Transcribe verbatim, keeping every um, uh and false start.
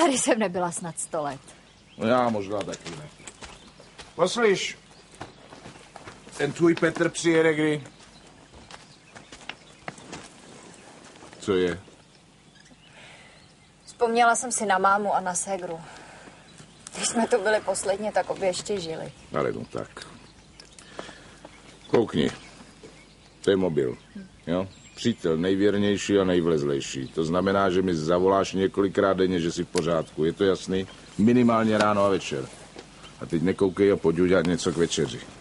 Tady jsem nebyla snad sto let. No já možná taky ne. Poslyš, ten tvůj Petr přijede kdy? Co je? Vzpomněla jsem si na mámu a na ségru. Když jsme tu byli posledně, tak obě ještě žili. Ale no tak. Koukni. To je mobil. Jo? Přítel nejvěrnější a nejvlezlejší. To znamená, že mi zavoláš několikrát denně, že jsi v pořádku. Je to jasný? Minimálně ráno a večer. A teď nekoukej a pojď udělat něco k večeři.